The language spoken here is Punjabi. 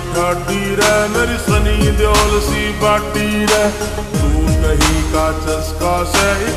ठाडी रे मेरी सनी देओल सी बाटी रे। तू कहीं का चस्का से